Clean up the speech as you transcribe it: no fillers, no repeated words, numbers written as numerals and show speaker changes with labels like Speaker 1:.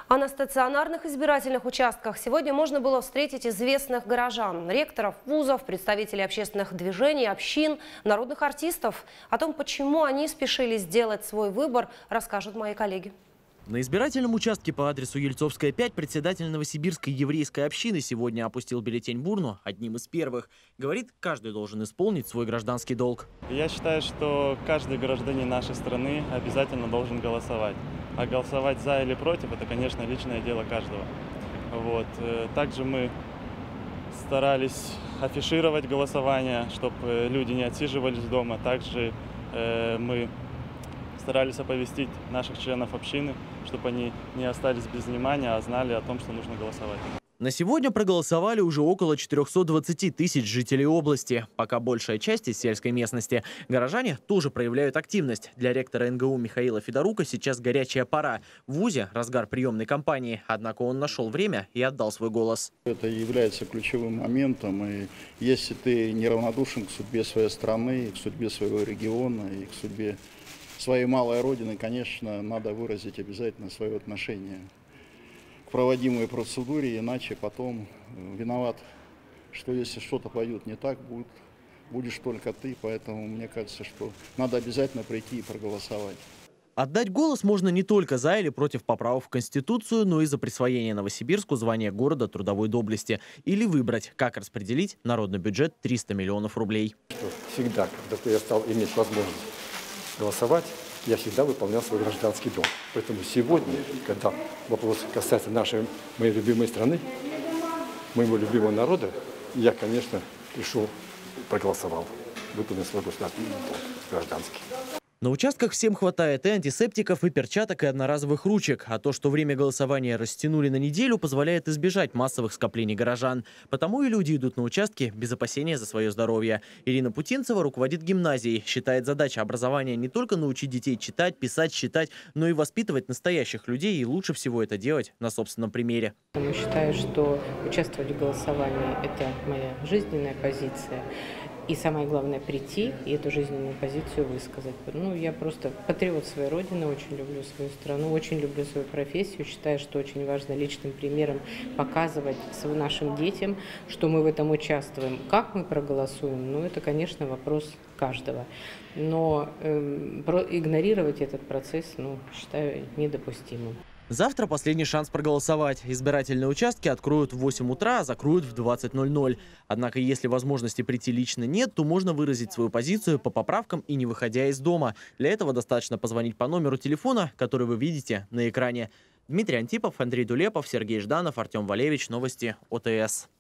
Speaker 1: А на стационарных избирательных участках сегодня можно было встретить известных горожан, ректоров вузов, представителей общественных движений, общин, народных артистов. О том, почему они спешили сделать свой выбор, расскажут мои коллеги.
Speaker 2: На избирательном участке по адресу Ельцовская, 5 председатель Новосибирской еврейской общины сегодня опустил бюллетень в урну одним из первых. Говорит, каждый должен исполнить свой гражданский долг.
Speaker 3: Я считаю, что каждый гражданин нашей страны обязательно должен голосовать. А голосовать за или против – это, конечно, личное дело каждого. Также мы старались афишировать голосование, чтобы люди не отсиживались дома. Также мы старались оповестить наших членов общины, чтобы они не остались без внимания, а знали о том, что нужно голосовать.
Speaker 2: На сегодня проголосовали уже около 420 тысяч жителей области. Пока большая часть из сельской местности. Горожане тоже проявляют активность. Для ректора НГУ Михаила Федорука сейчас горячая пора. В вузе разгар приемной кампании. Однако он нашел время и отдал свой голос.
Speaker 4: Это является ключевым моментом. И если ты неравнодушен к судьбе своей страны, к судьбе своего региона и к судьбе своей малой родины, конечно, надо выразить обязательно свое отношение к проводимой процедуре, иначе потом виноват, что если что-то пойдет не так, будешь только ты. Поэтому мне кажется, что надо обязательно прийти и проголосовать.
Speaker 2: Отдать голос можно не только за или против поправок в Конституцию, но и за присвоение Новосибирску звания города трудовой доблести. Или выбрать, как распределить народный бюджет 300 миллионов рублей.
Speaker 5: Всегда, когда я стал иметь возможность голосовать, я всегда выполнял свой гражданский долг. Поэтому сегодня, когда вопрос касается моей любимой страны, моего любимого народа, я, конечно, пришел, проголосовал, выполнил свой государственный долг гражданский.
Speaker 2: На участках всем хватает и антисептиков, и перчаток, и одноразовых ручек. А то, что время голосования растянули на неделю, позволяет избежать массовых скоплений горожан. Потому и люди идут на участки без опасения за свое здоровье. Ирина Путинцева руководит гимназией. Считает, задача образования не только научить детей читать, писать, считать, но и воспитывать настоящих людей. И лучше всего это делать на собственном примере.
Speaker 6: Я считаю, что участвовать в голосовании – это моя жизненная позиция. И самое главное – прийти и эту жизненную позицию высказать. Я просто патриот своей родины, очень люблю свою страну, очень люблю свою профессию. Считаю, что очень важно личным примером показывать нашим детям, что мы в этом участвуем. Как мы проголосуем, это, конечно, вопрос каждого. Но игнорировать этот процесс, считаю недопустимым.
Speaker 2: Завтра последний шанс проголосовать. Избирательные участки откроют в 8 утра, а закроют в 20:00. Однако, если возможности прийти лично нет, то можно выразить свою позицию по поправкам и не выходя из дома. Для этого достаточно позвонить по номеру телефона, который вы видите на экране. Дмитрий Антипов, Андрей Дулепов, Сергей Жданов, Артем Валевич. Новости ОТС.